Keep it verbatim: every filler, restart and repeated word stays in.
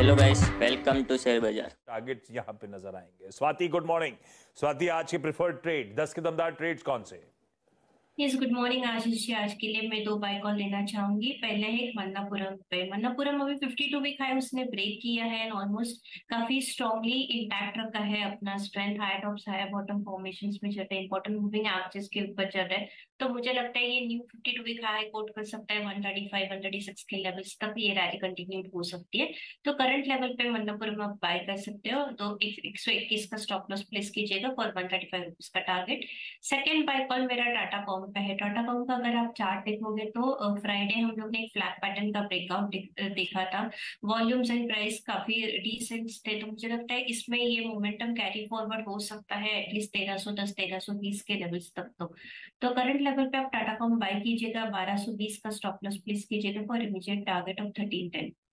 Hello guys, welcome to share बाजार। Targets यहाँ पे नजर आएंगे। Swati, good morning. स्वाति, आज के प्रिफर्ड ट्रेड, दस के दमदार ट्रेड्स कौन से? Yes, good morning Ashish ji. आज के लिए मैं दो बाय कॉल लेना चाहूंगी। पहले है एक मन्नापुरम पे। मन्नापुरम अभी फिफ्टी टू वीक हाई उसने ब्रेक किया है एंड ऑलमोस्ट काफी स्ट्रांगली इंटैक्ट रखा है अपना strength. High tops high bottom formations में चल रहे हैं, इंपॉर्टेंट मूविंग एवरेजेस के ऊपर चल रहा है। तो मुझे लगता है ये new fifty two week high quote कर सकता है one thirty five one thirty six के लेवल्स तक ये रैली कंटिन्यू हो सकती है। तो करंट लेवल पे मन्नापुरम आप बाय कर सकते हो। तो एक सौ इक्कीस का स्टॉप लॉस प्लेस कीजिएगा for one thirty five rupees का टारगेट। सेकेंड बाय कॉल मेरा टाटा कॉम का है। टाटा कॉम का अगर आप चार्ट देखोगे तो फ्राइडे हम लोग ने एक फ्लैट पैटर्न का ब्रेकआउट देखा था। वॉल्यूम्स एंड प्राइस काफी डिसेंट थे, तो मुझे लगता है इसमें ये मोमेंटम कैरी फॉरवर्ड हो सकता है एटलीस्ट तेरह सौ दस तेरह सौ बीस के लेवल्स तक। तो तो करंट लेवल पे आप टाटा कॉम बाय कीजिएगा, बारह सौ बीस का स्टॉप लॉस प्लेस कीजिएगा for immediate target of thirteen ten.